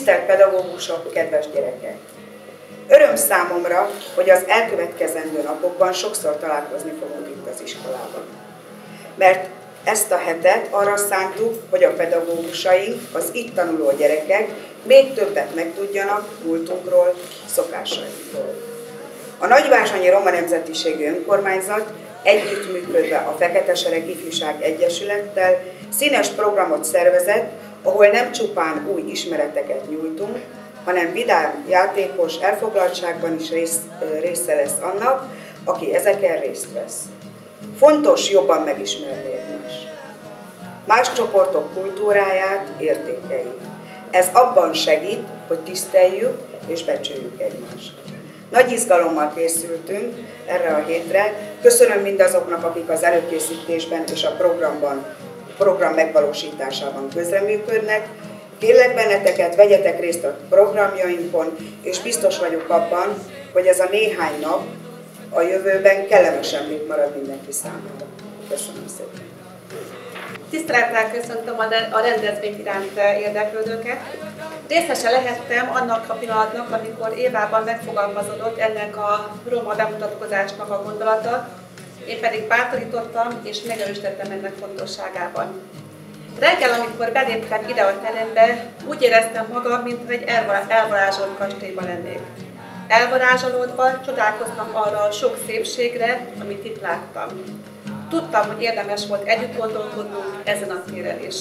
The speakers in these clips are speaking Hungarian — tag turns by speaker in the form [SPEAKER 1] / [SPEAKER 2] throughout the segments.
[SPEAKER 1] Tisztelt pedagógusok, kedves gyerekek! Öröm számomra, hogy az elkövetkezendő napokban sokszor találkozni fogunk itt az iskolában. Mert ezt a hetet arra szántuk, hogy a pedagógusaink, az itt tanuló gyerekek még többet megtudjanak múltunkról, szokásainkról. A Nagyvázsonyi Roma Nemzetiségű Önkormányzat együttműködve a Feketesereg Ifjúság Egyesülettel színes programot szervezett, ahol nem csupán új ismereteket nyújtunk, hanem vidám, játékos elfoglaltságban is része lesz annak, aki ezeken részt vesz. Fontos jobban megismerni egymást. Más csoportok kultúráját, értékeit. Ez abban segít, hogy tiszteljük és becsüljük egymást. Nagy izgalommal készültünk erre a hétre. Köszönöm mindazoknak, akik az előkészítésben és a program megvalósításában közreműködnek. Kérlek benneteket, vegyetek részt a programjainkon, és biztos vagyok abban, hogy ez a néhány nap a jövőben kellemes emlék marad mindenki számára. Köszönöm szépen!
[SPEAKER 2] Tisztelettel köszöntöm a rendezvény iránt érdeklődőket. Részese lehettem annak a pillanatnak, amikor Évában megfogalmazódott ennek a roma bemutatkozásnak a gondolata, én pedig bátorítottam és megerősítettem ennek fontosságában. Reggel, amikor beléptem ide a terembe, úgy éreztem magam, mint egy elvarázsolt kastélyban lennék. Elvarázsolódva csodálkoztam arra a sok szépségre, amit itt láttam. Tudtam, hogy érdemes volt együtt gondolkodnunk ezen a téren is.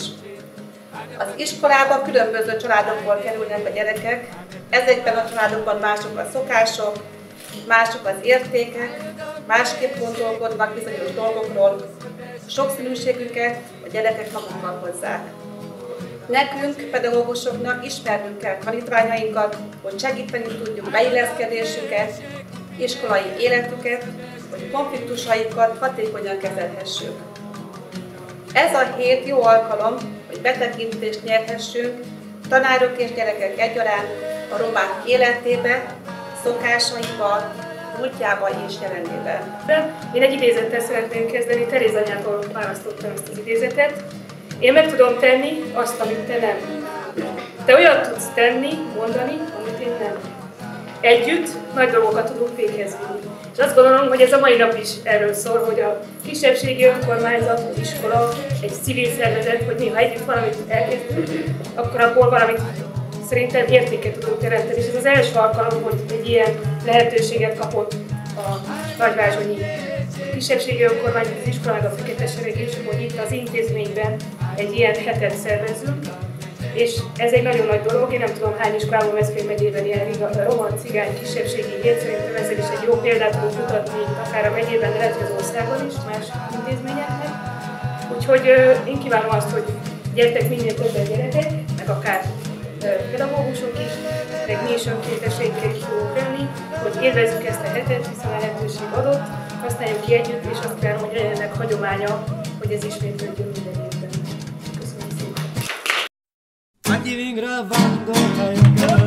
[SPEAKER 2] Az iskolába különböző családokból kerülnek a gyerekek, ezekben a családokban mások a szokások, mások az értékek, másképp gondolkodnak bizonyos dolgokról, sokszínűségüket a gyerekek magukkal hozzák. Nekünk, pedagógusoknak ismernünk kell tanítványainkat, hogy segíteni tudjuk beilleszkedésüket, iskolai életüket, hogy konfliktusaikat hatékonyan kezelhessük. Ez a hét jó alkalom, hogy betekintést nyerhessünk tanárok és gyerekek egyaránt a romák életébe, szokásaiba, múltjába és jelenében.
[SPEAKER 3] Én egy idézettel szeretném kezdeni, Teréz anyától választottam ezt az idézetet. Én meg tudom tenni azt, amit te nem. Te olyat tudsz tenni, mondani, amit én nem. Együtt nagy dolgokat tudunk véghez vinni. És azt gondolom, hogy ez a mai nap is erről szól, hogy a kisebbségi önkormányzat, az iskola, egy civil szervezet, hogy néha együtt valamit elkezdünk, akkor abból valamit szerintem értéket tudunk teremteni. És ez az első alkalom, hogy egy ilyen lehetőséget kapott a Nagyvázsonyi kisebbségi önkormányzat, az iskola, meg a Feketesereg is, hogy itt az intézményben egy ilyen hetet szervezzünk. És ez egy nagyon nagy dolog, én nem tudom hány iskolában Veszprém megyében ilyen roma cigány kisebbségi hét, szerintem ezzel is egy jó példát tudunk mutatni, akár a megyében, de lehet, hogy az országban is, más intézményeknek. Úgyhogy én kívánom azt, hogy gyertek minél többen gyerekek, meg akár pedagógusok is, meg mi is önkéntességekkel is fogunk lenni, hogy élvezzük ezt a hetet, hiszen a lehetőség adott, használjuk ki együtt, és azt kell, hogy legyen ennek hagyománya, hogy ez ismétlődjön minden évben. Köszönöm szépen!
[SPEAKER 4] Aquí vem gravando,